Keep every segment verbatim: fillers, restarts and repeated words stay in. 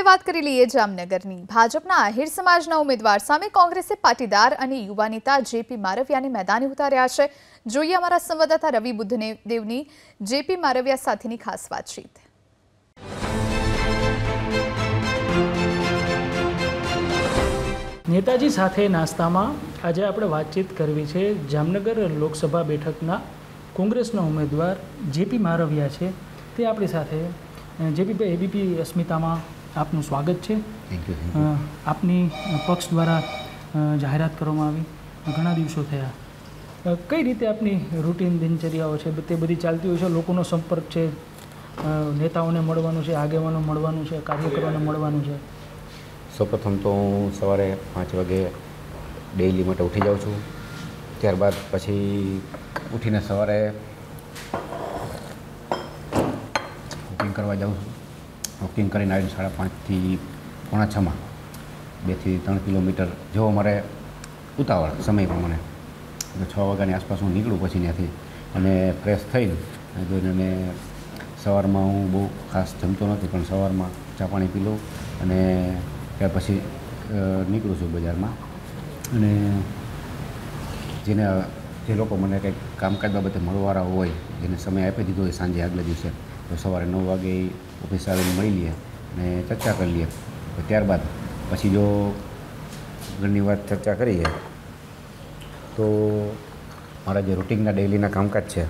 વાત કરી લઈએ જામનગરની ભાજપના આહિર સમાજના ઉમેદવાર સામે કોંગ્રેસે પાટીદાર અને યુવા નેતા જેપી મારવિયાને મેદાને ઉતાર્યા છે। જોઈએ અમારા સંવાદદાતા રવિ બુદ્ધદેવની જેપી મારવિયા સાથેની ખાસ વાતચીત। नेताजी साथे नास्तामां आज આપણે વાતચીત કરવી છે। જામનગર લોકસભા બેઠકના કોંગ્રેસના ઉમેદવાર જેપી મારવિયા છે, તે આપણી સાથે। જેપી ભાઈ, એબીપી અસ્મિતામાં આપનું સ્વાગત છે। આપની પક્ષ દ્વારા જાહેરાત કરવામાં આવી, ઘણા દિવસો થયા। કઈ રીતે આપની રૂટીન દિનચર્યાઓ છે તે બધી ચાલતી હોય છે? લોકોનો સંપર્ક છે, નેતાઓને મળવાનું છે, આગેવાનો મળવાનું છે, કાર્યકરોને મળવાનું છે? સૌપ્રથમ તો હું સવારે પાંચ વાગે ડેઇલી માટે ઉઠી જાઉં છું। ત્યારબાદ પછી ઉઠીને સવારે વોકિંગ કરવા જાઉં છું। વોકિંગ કરીને આવીને સાડા પાંચથી પોણા છમાં બેથી ત્રણ કિલોમીટર જેવો મારે ઉતાવળ સમય પ્રમાણે છ વાગ્યાની આસપાસ હું નીકળું પછી ત્યાંથી, અને ફ્રેશ થઈને જોઈને સવારમાં હું બહુ ખાસ જમતો નથી, પણ સવારમાં ચા પાણી પી લઉં અને ત્યાર પછી નીકળું છું બજારમાં। અને જેને જે લોકો મને કંઈક કામકાજ બાબતે મળવાવાળા હોય, જેને સમય આપી દીધો હોય સાંજે આગલા દિવસે, તો સવારે નવ વાગે ઓફિસ આવીને મળી લઈએ અને ચર્ચા કરી લઈએ। ત્યારબાદ પછી જો ઘણી વાત ચર્ચા કરીએ તો મારા જે રૂટિનના ડેઇલીના કામકાજ છે,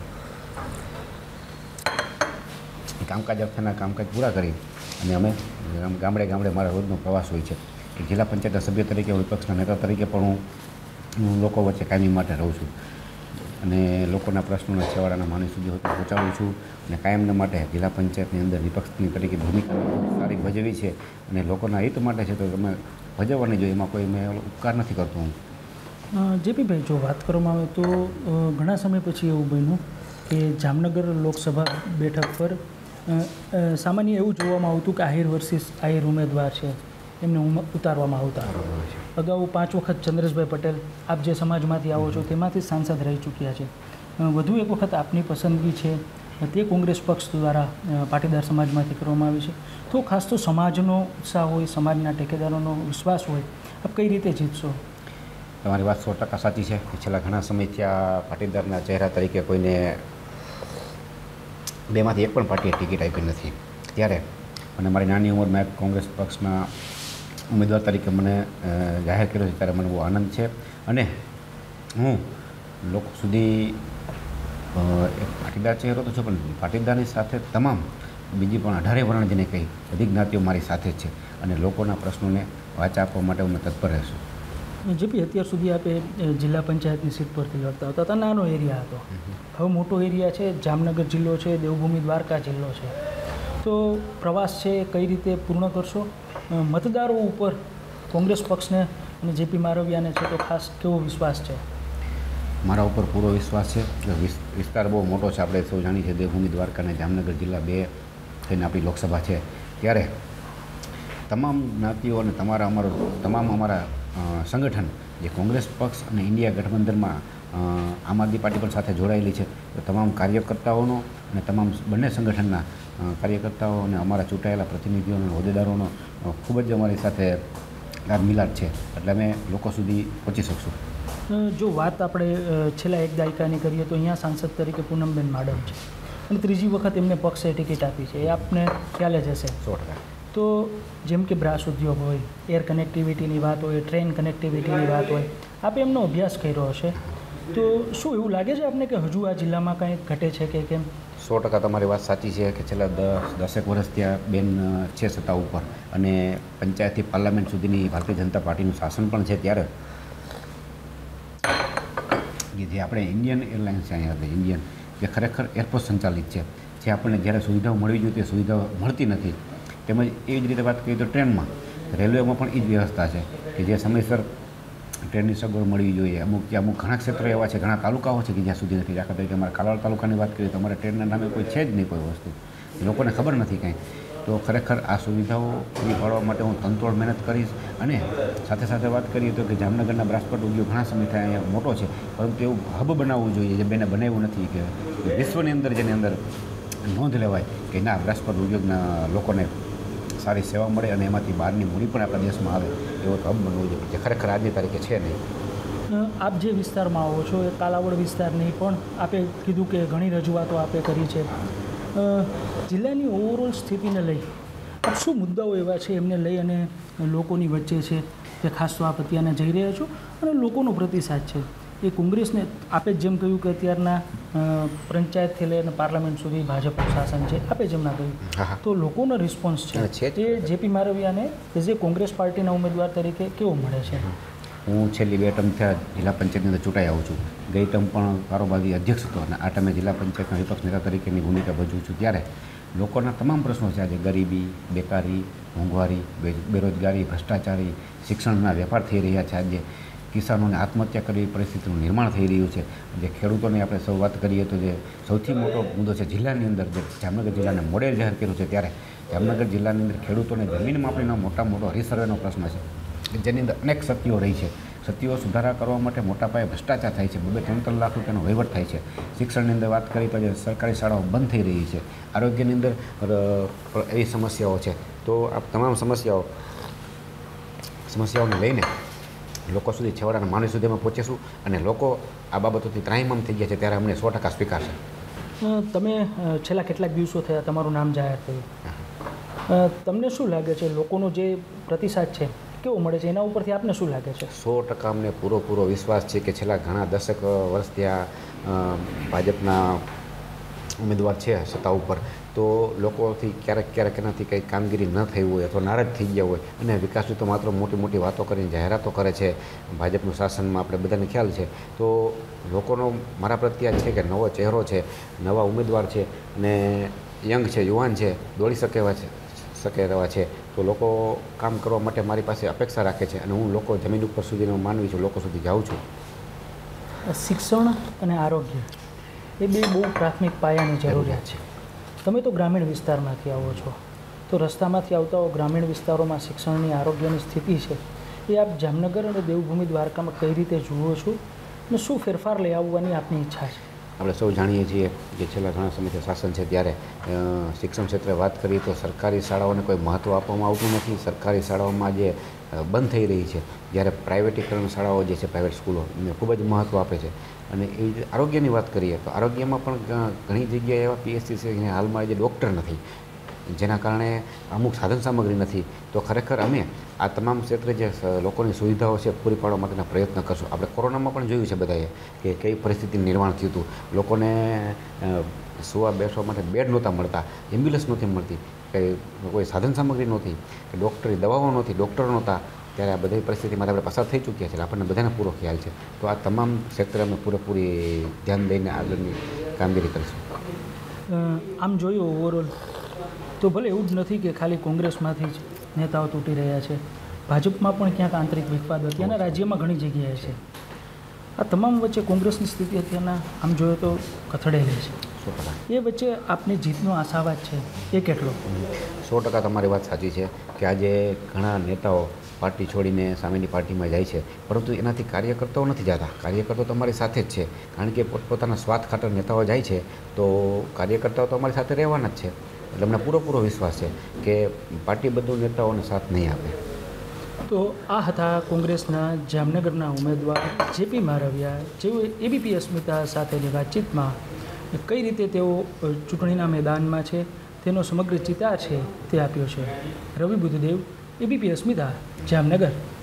એ કામકાજ અર્થના કામકાજ પૂરા કરી અને અમે ગામડે ગામડે મારા રોજનો પ્રવાસ હોય છે કે જિલ્લા પંચાયતના સભ્ય તરીકે, વિપક્ષના નેતા તરીકે પણ હું હું લોકો વચ્ચે કાયમી માટે રહું છું અને લોકોના પ્રશ્નોના છેવાડાના માણસ સુધી હું પહોંચાડું છું। અને કાયમને માટે જિલ્લા પંચાયતની અંદર વિપક્ષની તરીકે ભૂમિકા સારી ભજવી છે અને લોકોના હિત માટે છે, તો તમે ભજવવાની જોઈએ, એમાં કોઈ મેં ઉપકાર નથી કરતો હું। જેપી ભાઈ, જો વાત કરવામાં આવે તો ઘણા સમય પછી એવું બન્યું કે જામનગર લોકસભા બેઠક પર સામાન્ય એવું જોવામાં આવતું કે આહિર વર્સિસ આહિર ઉમેદવાર છે, એમને ઉતારવામાં આવતા। અગાઉ પાંચ વખત ચંદ્રેશભાઈ પટેલ, આપ જે સમાજમાંથી આવો છો તેમાંથી સાંસદ રહી ચૂક્યા છે। વધુ એક વખત આપની પસંદગી છે તે કોંગ્રેસ પક્ષ દ્વારા પાટીદાર સમાજમાંથી કરવામાં આવી છે, તો ખાસ તો સમાજનો ઉત્સાહ હોય, સમાજના ટેકેદારોનો વિશ્વાસ હોય, આપ કઈ રીતે જીતશો? તમારી વાત સો ટકા સાચી છે કે છેલ્લા ઘણા સમયથી આ પાટીદારના ચહેરા તરીકે કોઈને બેમાંથી એક પણ પાર્ટીએ ટિકિટ આપી નથી, ત્યારે અને મારી નાની ઉંમરમાં એક કોંગ્રેસ પક્ષના ઉમેદવાર તરીકે મને જાહેર કર્યો છે, ત્યારે મને બહુ આનંદ છે। અને હું લોકો સુધી એક પાટીદાર ચહેરો તો છે, પણ પાટીદારની સાથે તમામ બીજી પણ અઢારે વર્ણ જેને કહી બધી જ્ઞાતિઓ મારી સાથે જ છે અને લોકોના પ્રશ્નોને વાચા આપવા માટે હું તત્પર રહેશું। જેપી, અત્યાર સુધી આપે જિલ્લા પંચાયતની સીટ પરથી લડતા હતા, ત્યાં નાનો એરિયા હતો, હવે મોટો એરિયા છે, જામનગર જિલ્લો છે, દેવભૂમિ દ્વારકા જિલ્લો છે, તો પ્રવાસ છે કઈ રીતે પૂર્ણ કરશો? મતદારો ઉપર કોંગ્રેસ પક્ષને અને જેપી મારવિયાને છે તો ખાસ કેવો વિશ્વાસ છે? મારા ઉપર પૂરો વિશ્વાસ છે। વિસ્તાર બહુ મોટો છે, આપણે સૌ જાણીએ છીએ, દેવભૂમિ દ્વારકા અને જામનગર જિલ્લા બે થઈને આપણી લોકસભા છે, ત્યારે તમામ જ્ઞાતિઓ અને તમારા અમારો તમામ અમારા સંગઠન જે કોંગ્રેસ પક્ષ અને ઇન્ડિયા ગઠબંધનમાં આમ આદમી પાર્ટી પણ સાથે જોડાયેલી છે, તો તમામ કાર્યકર્તાઓનો અને તમામ બંને સંગઠનના કાર્યકર્તાઓ અને અમારા ચૂંટાયેલા પ્રતિનિધિઓ અને હોદ્દેદારોનો ખૂબ જ અમારી સાથે લાભ મિલાપ છે, એટલે અમે લોકો સુધી પહોંચી શકશું। જો વાત આપણે છેલ્લા એક દાયકાની કરીએ તો અહીંયા સાંસદ તરીકે પૂનમબેન માડમ છે અને ત્રીજી વખત એમને પક્ષે ટિકિટ આપી છે, એ આપને ખ્યાલ જ હશે। સો ટકા। તો જેમ કે બ્રાસ ઉદ્યોગ હોય, એર કનેક્ટિવિટીની વાત હોય, ટ્રેન કનેક્ટિવિટીની વાત હોય, આપે એમનો અભ્યાસ કર્યો હશે, તો શું એવું લાગે છે આપને કે હજુ આ જિલ્લામાં કંઈ ઘટે છે કે કેમ? સો ટકા તમારી વાત સાચી છે કે છેલ્લા દસ દસેક વર્ષ ત્યાં બેન છે સત્તા ઉપર અને પંચાયતથી પાર્લામેન્ટ સુધીની ભારતીય જનતા પાર્ટીનું શાસન પણ છે, ત્યારે જે આપણે ઇન્ડિયન એરલાઇન્સ અહીંયા હતી, ઇન્ડિયન, જે ખરેખર એરપોર્ટ સંચાલિત છે, જે આપણને જ્યારે સુવિધાઓ મળવી જોઈએ તે સુવિધાઓ મળતી નથી। તેમજ એ જ રીતે વાત કરીએ તો ટ્રેનમાં, રેલવેમાં પણ એ જ વ્યવસ્થા છે કે જે સમયસર ટ્રેનની સગવડ મળવી જોઈએ। અમુક જે અમુક ઘણા ક્ષેત્રો એવા છે, ઘણા તાલુકાઓ છે કે જ્યાં સુધી નથી। દાખલા તરીકે અમારા કાલાવાડ તાલુકાની વાત કરીએ તો અમારા ટ્રેનના નામે કોઈ છે જ નહીં કોઈ વસ્તુ, લોકોને ખબર નથી કાંઈ। તો ખરેખર આ સુવિધાઓ પૂરી પાડવા માટે હું તનતોડ મહેનત કરીશ। અને સાથે સાથે વાત કરીએ તો કે જામનગરના બ્રાસપટ ઉદ્યોગ ઘણા સમયથી અહીંયા મોટો છે, પરંતુ એવું હબ બનાવવું જોઈએ જે બેને બનાવ્યું નથી, કે વિશ્વની અંદર જેની અંદર નોંધ લેવાય કે ના બ્રાસપટ ઉદ્યોગના લોકોને સારી સેવા મળે અને એમાંથી બહારની મૂડી પણ આપણા દેશમાં આવે એવો તો હબ બનવો જોઈએ, જે ખરેખર આજની તારીખે છે નહીં. આપ જે વિસ્તારમાં આવો છો એ કાલાવડ વિસ્તારની પણ આપે કીધું કે ઘણી રજૂઆતો આપે કરી છે. જિલ્લાની ઓવરઓલ સ્થિતિને લઈ આપ શું મુદ્દાઓ એવા છે એમને લઈ અને લોકોની વચ્ચે છે કે ખાસ તો આપ અત્યારના જઈ રહ્યા છો અને લોકોનો પ્રતિસાદ છે એ કોંગ્રેસને આપે જેમ કહ્યું કે અત્યારના પંચાયતથી લઈને પાર્લામેન્ટ સુધી ભાજપનું શાસન છે, આપે જેમ ના કહ્યું તો લોકોનો રિસ્પોન્સ છે એ જેપી મારવિયાને એઝ એ કોંગ્રેસ પાર્ટીના ઉમેદવાર તરીકે કેવો મળે છે? હું છેલ્લી બે ટર્મ થયા જિલ્લા પંચાયતની અંદર ચૂંટાઈ આવું છું. ગઈ ટર્મ પણ કારોબારી અધ્યક્ષ હતો અને આ ટર્મે જિલ્લા પંચાયતના વિપક્ષ નેતા તરીકેની ભૂમિકા ભજવું છું. ત્યારે લોકોના તમામ પ્રશ્નો છે, આજે ગરીબી, બેકારી, મોંઘવારી, બેરોજગારી, ભ્રષ્ટાચારી, શિક્ષણના વેપાર થઈ રહ્યા છે, આજે કિસાનોને આત્મહત્યા કરવી પરિસ્થિતિનું નિર્માણ થઈ રહ્યું છે, જે ખેડૂતોની આપણે સૌ વાત કરીએ તો જે સૌથી મોટો મુદ્દો છે જિલ્લાની અંદર, જે જામનગર જિલ્લાને મોડેલ જાહેર કર્યું છે, ત્યારે જામનગર જિલ્લાની અંદર ખેડૂતોને જમીન માપણીનો મોટા મોટો રીસર્વેનો પ્રશ્ન છે, જેની અંદર અનેક સત્યો રહી છે. સત્યો સુધારા કરવા માટે મોટા પાયે ભ્રષ્ટાચાર થાય છે, બે ત્રણ ત્રણ લાખ રૂપિયાનો વહીવટ થાય છે. શિક્ષણની અંદર વાત કરીએ તો જે સરકારી શાળાઓ બંધ થઈ રહી છે, આરોગ્યની અંદર એવી સમસ્યાઓ છે. તો આ તમામ સમસ્યાઓ સમસ્યાઓને લઈને લોકો સુધી છેવાડાના માનવી સુધી અમે પહોંચીશું અને લોકો આ બાબતોથી ત્રાહિમામ થઈ ગયા છે, ત્યારે અમને સો ટકા સ્વીકારશે. તમે છેલ્લા કેટલાક દિવસો થયા તમારું નામ જાહેર થયું, તમને શું લાગે છે લોકોનો જે પ્રતિસાદ છે કેવો મળે છે, એના ઉપરથી આપને શું લાગે છે? સો ટકા અમને પૂરો પૂરો વિશ્વાસ છે કે છેલ્લા ઘણા દશક વર્ષથી આ ભાજપના ઉમેદવાર છે સત્તા ઉપર, તો લોકોથી ક્યારેક ક્યારેક એનાથી કંઈ કામગીરી ન થઈ હોય અથવા નારાજ થઈ ગયા હોય અને વિકાસની તો માત્ર મોટી મોટી વાતો કરીને જાહેરાતો કરે છે. ભાજપનું શાસનમાં આપણે બધાને ખ્યાલ છે. તો લોકોનો મારા પ્રત્યે છે કે નવો ચહેરો છે, નવા ઉમેદવાર છે અને યંગ છે, યુવાન છે, દોડી શકે એવા છે શકે એવા છે, તો લોકો કામ કરવા માટે મારી પાસે અપેક્ષા રાખે છે અને હું લોકો જમીન ઉપર સુધીનો માનવી છું, લોકો સુધી જાઉં છું. શિક્ષણ અને આરોગ્ય એ બે બહુ પ્રાથમિક પાયાની જરૂરિયાત છે. તમે તો ગ્રામીણ વિસ્તારમાંથી આવો છો, તો રસ્તામાંથી આવતા ગ્રામીણ વિસ્તારોમાં શિક્ષણની આરોગ્યની સ્થિતિ છે એ આપ જામનગર અને દેવભૂમિ દ્વારકામાં કઈ રીતે જુઓ છો અને શું ફેરફાર લઈ આવવાની આપની ઈચ્છા છે? આપણે સૌ જાણીએ છીએ કે છેલ્લા ઘણા સમયથી શાસન છે, ત્યારે શિક્ષણ ક્ષેત્રે વાત કરીએ તો સરકારી શાળાઓને કોઈ મહત્ત્વ આપવામાં આવતું નથી. સરકારી શાળાઓમાં જે બંધ થઈ રહી છે, જ્યારે પ્રાઇવેટીકરણ શાળાઓ જે છે, પ્રાઇવેટ સ્કૂલો એમને ખૂબ જ મહત્ત્વ આપે છે. અને એ રીતે આરોગ્યની વાત કરીએ તો આરોગ્યમાં પણ ઘણી જગ્યાએ એવા પીએચસી છે કે હાલમાં જે ડૉક્ટર નથી, જેના કારણે અમુક સાધન સામગ્રી નથી. તો ખરેખર અમે આ તમામ ક્ષેત્રે જે લોકોની સુવિધાઓ છે પૂરી પાડવા માટેના પ્રયત્ન કરશું. આપણે કોરોનામાં પણ જોયું છે બધાએ કે કઈ પરિસ્થિતિનું નિર્માણ થયું હતું. લોકોને સુવા બેસવા માટે બેડ નહોતા મળતા, એમ્બ્યુલન્સ નહોતી મળતી, કંઈ કોઈ સાધન સામગ્રી નહોતી, કે ડૉક્ટરી દવાઓ નહોતી, ડૉક્ટર નહોતા. ત્યારે આ બધી પરિસ્થિતિમાં આપણે પસાર થઈ ચૂક્યા છે, આપણને બધાને પૂરો ખ્યાલ છે. તો આ તમામ ક્ષેત્રે અમે પૂરેપૂરી ધ્યાન દઈને આગળની કામગીરી કરીશું. આમ જોયું ઓવરઓલ તો ભલે એવું જ નથી કે ખાલી કોંગ્રેસમાંથી જ નેતાઓ તૂટી રહ્યા છે, ભાજપમાં પણ ક્યાંક આંતરિક વિખવાદ અત્યારના રાજ્યમાં ઘણી જગ્યાએ છે. આ તમામ વચ્ચે કોંગ્રેસની સ્થિતિ અત્યારના આમ જોઈએ તો કથળેલી છે. એ વચ્ચે આપની જીતનો આશાવાદ છે એ કેટલો? સો ટકા તમારી વાત સાચી છે કે આજે ઘણા નેતાઓ પાર્ટી છોડીને સામેની પાર્ટીમાં જાય છે, પરંતુ એનાથી કાર્યકર્તાઓ નથી જતા. કાર્યકર્તાઓ તમારી સાથે જ છે, કારણ કે પોતપોતાના સ્વાર્થ ખાતર નેતાઓ જાય છે, તો કાર્યકર્તાઓ તો અમારી સાથે રહેવાના જ છે. એટલે અમને પૂરેપૂરો વિશ્વાસ છે કે પાર્ટી બધું નેતાઓને સાથ નહીં આપે. તો આ હતા કોંગ્રેસના જામનગરના ઉમેદવાર જેપી મારવિયા, જેઓ એબીપી અસ્મિતા સાથેની વાતચીતમાં કઈ રીતે તેઓ ચૂંટણીના મેદાનમાં છે તેનો સમગ્ર ચિતાર છે તે આપ્યો છે. રવિ બુદ્ધદેવ, એબીપી અસ્મિતા, જામનગર.